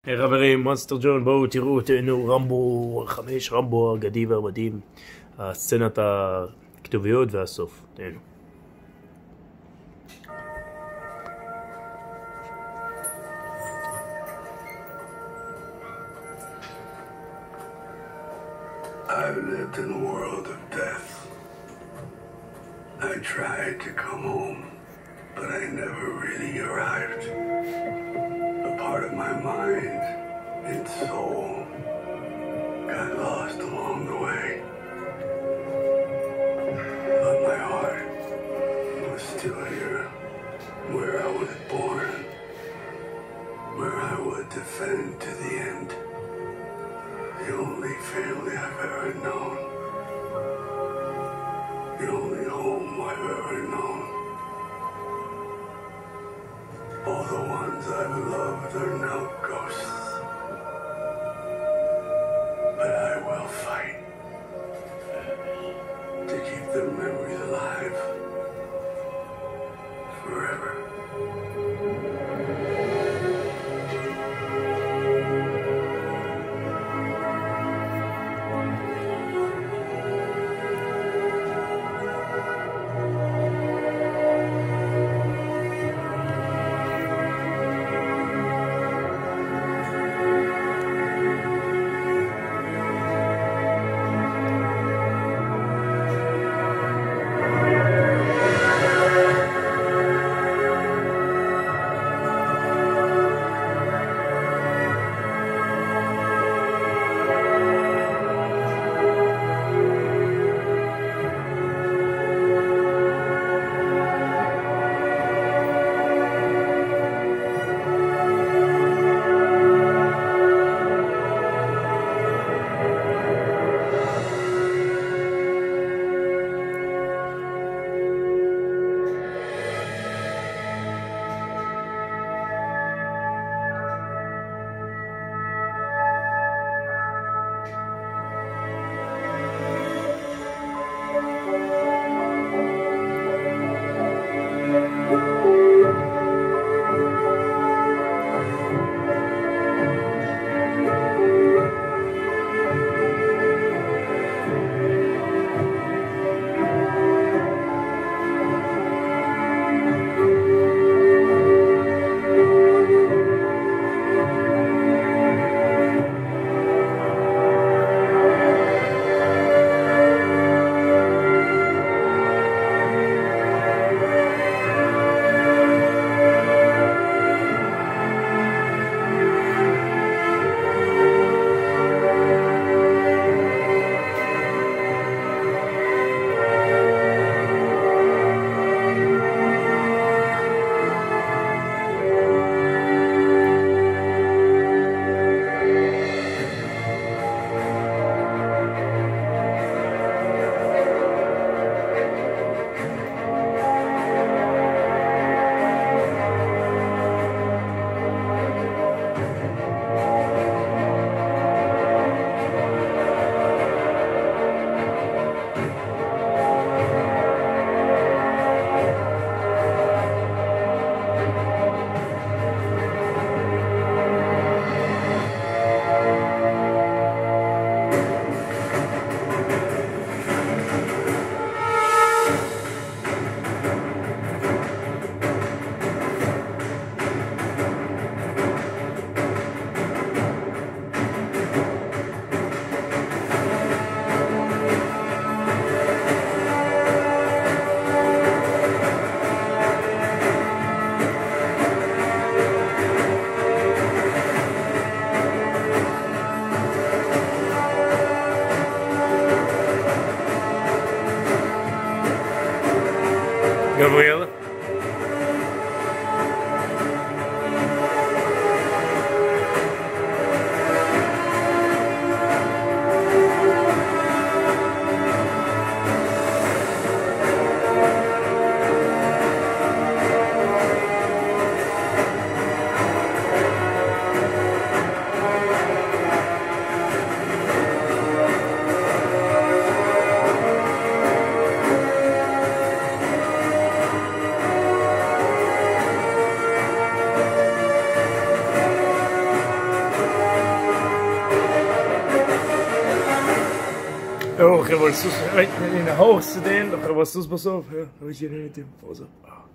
היי חברים, מונסטר ג'ון, בואו תראו, תהנו, רמבו 5, רמבו האגדי והמדהים, הסצנת הכתוביות והסוף, תהנו. I've lived in a world of death. I tried to come home, but I never really arrived. A part of my mind and soul got lost along the way. But my heart was still here, where I was born, where I would defend to the end. The only family I've ever known. The only home I've ever known. All the ones I've loved are now ghosts. But I will fight to keep their memories alive forever. Gabriela? Oh, ik heb wel zus. In de hoogste deel, ik heb wel zus besef. Ja, weet je niet, pauze.